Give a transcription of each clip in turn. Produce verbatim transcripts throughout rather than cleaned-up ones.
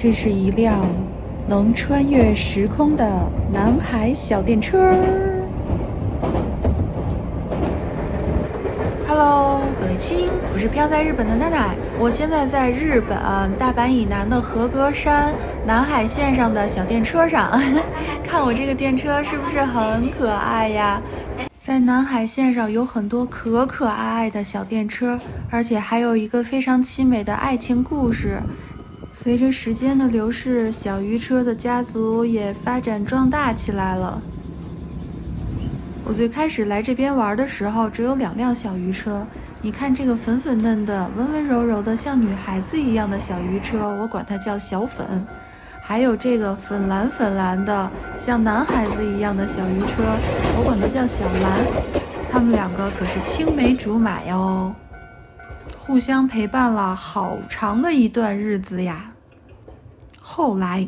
这是一辆能穿越时空的南海小电车。Hello， 各位亲，我是飘在日本的奈奈，我现在在日本大阪以南的和歌山南海线上的小电车上，看我这个电车是不是很可爱呀？在南海线上有很多可可爱爱的小电车，而且还有一个非常凄美的爱情故事。随着时间的流逝，小鱼车的家族也发展壮大起来了。我最开始来这边玩的时候，只有两辆小鱼车。你看这个粉粉嫩的、温温柔柔的，像女孩子一样的小鱼车，我管它叫小粉。还有这个粉蓝粉蓝的，像男孩子一样的小鱼车，我管它叫小蓝。他们两个可是青梅竹马哟，互相陪伴了好长的一段日子呀。后来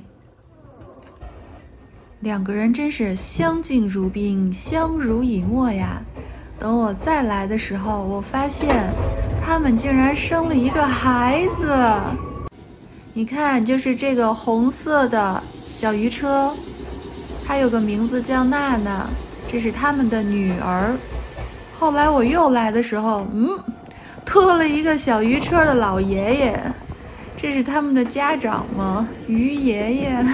两个人真是相敬如宾，相濡以沫呀。等我再来的时候，我发现他们竟然生了一个孩子。你看，就是这个红色的小鱼车，它有个名字叫娜娜，这是他们的女儿。后来我又来的时候，嗯，拖了一个小鱼车的老爷爷，这是他们的家长吗？鱼爷爷。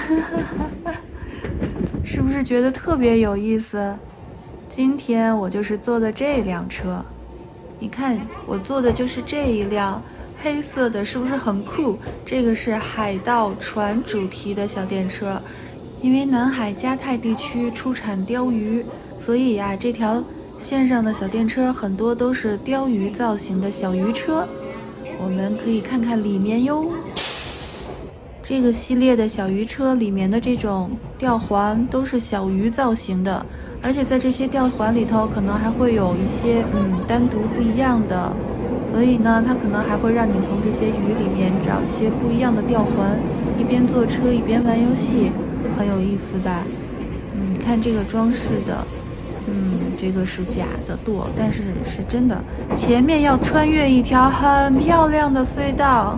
是不是觉得特别有意思？今天我就是坐的这辆车，你看我坐的就是这一辆黑色的，是不是很酷？这个是海盗船主题的小电车，因为南海加泰地区出产鲷鱼，所以呀、啊，这条线上的小电车很多都是鲷鱼造型的小鱼车。我们可以看看里面哟。这个系列的小鱼车里面的这种吊环都是小鱼造型的，而且在这些吊环里头可能还会有一些嗯单独不一样的，所以呢它可能还会让你从这些鱼里面找一些不一样的吊环，一边坐车一边玩游戏，很有意思吧？嗯，看这个装饰的，嗯，这个是假的舵，但是是真的，前面要穿越一条很漂亮的隧道。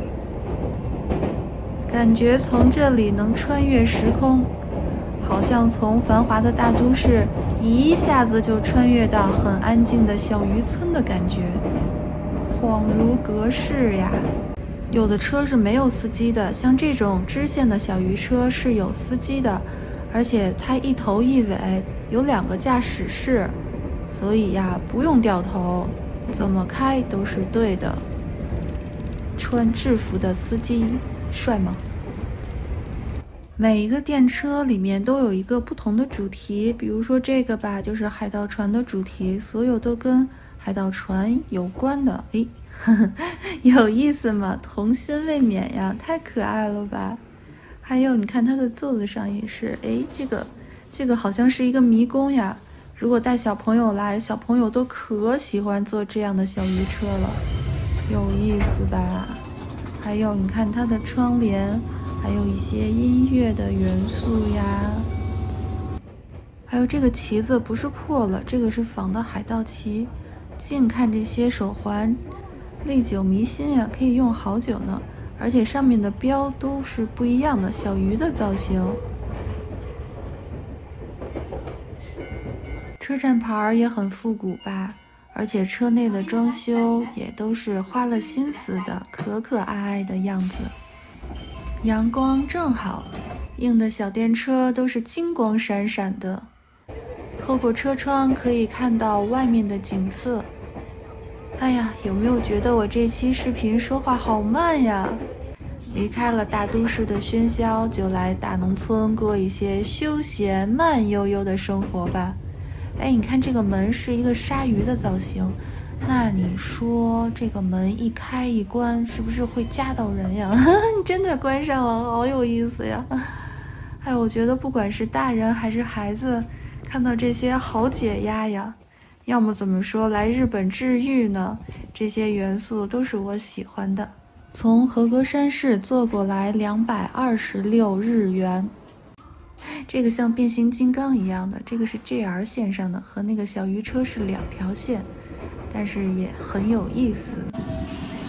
感觉从这里能穿越时空，好像从繁华的大都市一下子就穿越到很安静的小渔村的感觉，恍如隔世呀。有的车是没有司机的，像这种支线的小鱼车是有司机的，而且它一头一尾有两个驾驶室，所以呀不用掉头，怎么开都是对的。穿制服的司机帅吗？每一个电车里面都有一个不同的主题，比如说这个吧，就是海盗船的主题，所有都跟海盗船有关的。诶，呵呵，有意思吗？童心未泯呀，太可爱了吧！还有，你看它的座子上也是，诶，这个这个好像是一个迷宫呀。如果带小朋友来，小朋友都可喜欢坐这样的小鱼车了，有意思吧？还有，你看它的窗帘。还有一些音乐的元素呀，还有这个旗子不是破了，这个是仿的海盗旗。近看这些手环，历久弥新呀，可以用好久呢。而且上面的标都是不一样的，小鱼的造型。车站牌也很复古吧，而且车内的装修也都是花了心思的，可可爱爱的样子。阳光正好，映的小电车都是金光闪闪的，透过车窗可以看到外面的景色。哎呀，有没有觉得我这期视频说话好慢呀？离开了大都市的喧嚣，就来大农村过一些休闲慢悠悠的生活吧。哎，你看这个门是一个鲨鱼的造型，那你说这个门一开一关是不是会夹到人呀？你真的关上了，好有意思呀！哎，我觉得不管是大人还是孩子，看到这些好解压呀。要么怎么说来日本治愈呢？这些元素都是我喜欢的。从和歌山市坐过来两百二十六日元。这个像变形金刚一样的，这个是 J R 线上的，和那个小鱼车是两条线。但是也很有意思。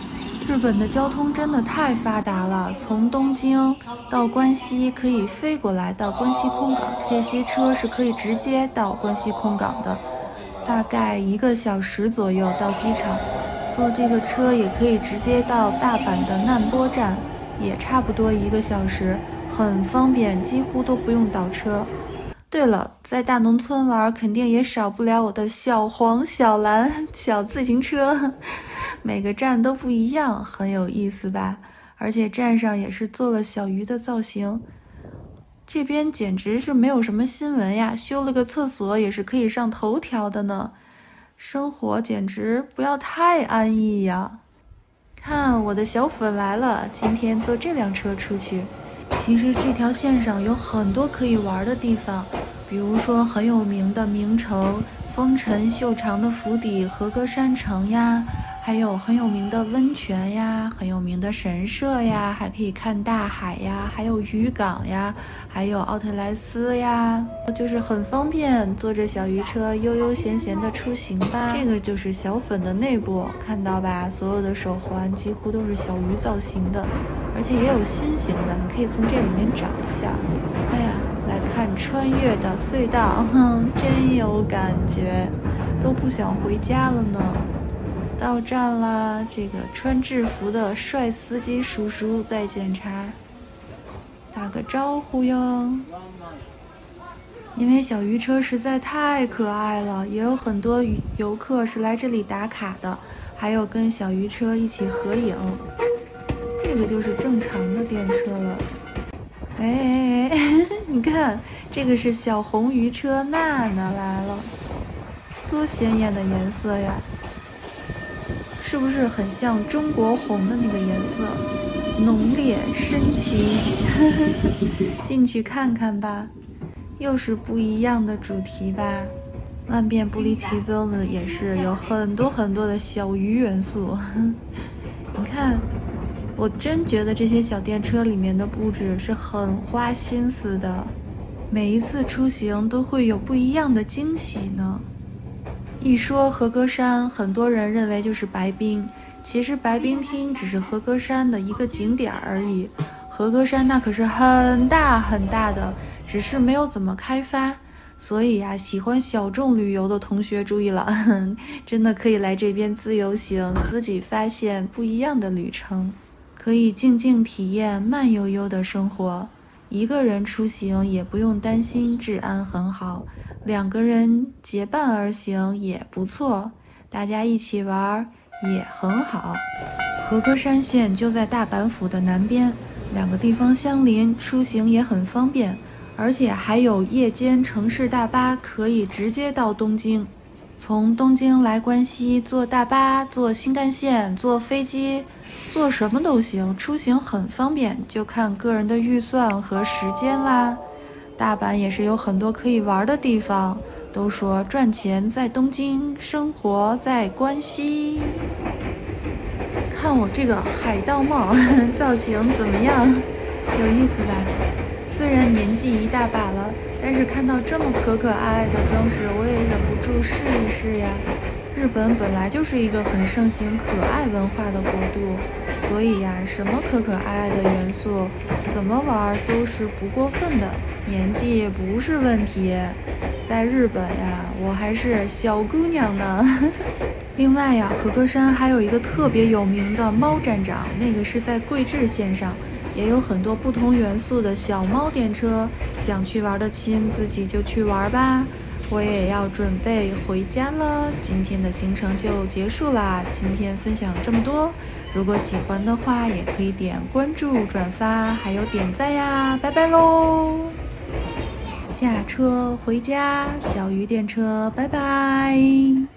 日本的交通真的太发达了，从东京到关西可以飞过来到关西空港，这些车是可以直接到关西空港的，大概一个小时左右到机场。坐这个车也可以直接到大阪的难波站，也差不多一个小时，很方便，几乎都不用倒车。对了，在大农村玩肯定也少不了我的小黄、小蓝、小自行车，每个站都不一样，很有意思吧？而且站上也是做了小鱼的造型。这边简直是没有什么新闻呀，修了个厕所也是可以上头条的呢。生活简直不要太安逸呀！看我的小粉来了，今天坐这辆车出去。其实这条线上有很多可以玩的地方，比如说很有名的名城丰臣秀长的府邸和歌山城呀，还有很有名的温泉呀，很有名的神社呀，还可以看大海呀，还有渔港呀，还有奥特莱斯呀，就是很方便，坐着小鱼车悠悠闲闲的出行吧。这个就是小粉的内部，看到吧？所有的手环几乎都是小鱼造型的，而且也有新型的，你可以从这里面找一下。哎呀，来看穿越的隧道，哼，真有感觉，都不想回家了呢。到站啦，这个穿制服的帅司机叔叔在检查，打个招呼哟。因为小鱼车实在太可爱了，也有很多游客是来这里打卡的，还有跟小鱼车一起合影。这个就是正常的电车了。哎哎哎，你看，这个是小红鱼车娜娜来了，多鲜艳的颜色呀！是不是很像中国红的那个颜色，浓烈深情？进去看看吧，又是不一样的主题吧。万变不离其宗的也是有很多很多的小鱼元素。你看，我真觉得这些小电车里面的布置是很花心思的，每一次出行都会有不一样的惊喜呢。一说和歌山，很多人认为就是白冰，其实白冰厅只是和歌山的一个景点而已。和歌山那可是很大很大的，只是没有怎么开发。所以呀、啊，喜欢小众旅游的同学注意了，真的可以来这边自由行，自己发现不一样的旅程，可以静静体验慢悠悠的生活。一个人出行也不用担心治安很好，两个人结伴而行也不错，大家一起玩也很好。和歌山县就在大阪府的南边，两个地方相邻，出行也很方便，而且还有夜间城市大巴可以直接到东京。从东京来关西，坐大巴、坐新干线、坐飞机，坐什么都行，出行很方便，就看个人的预算和时间啦。大阪也是有很多可以玩的地方，都说赚钱在东京，生活在关西。看我这个海盗帽造型怎么样？有意思吧？虽然年纪一大把了，但是看到这么可可爱爱的装饰，我也忍不住试一试呀。日本本来就是一个很盛行可爱文化的国度，所以呀，什么可可爱爱的元素，怎么玩都是不过分的，年纪也不是问题。在日本呀，我还是小姑娘呢。另外呀，和歌山还有一个特别有名的猫站长，那个是在贵志线上，也有很多不同元素的小猫电车，想去玩的亲自己就去玩吧。我也要准备回家了，今天的行程就结束啦。今天分享这么多，如果喜欢的话，也可以点关注、转发，还有点赞呀。拜拜喽！下车回家，小鱼电车，拜拜。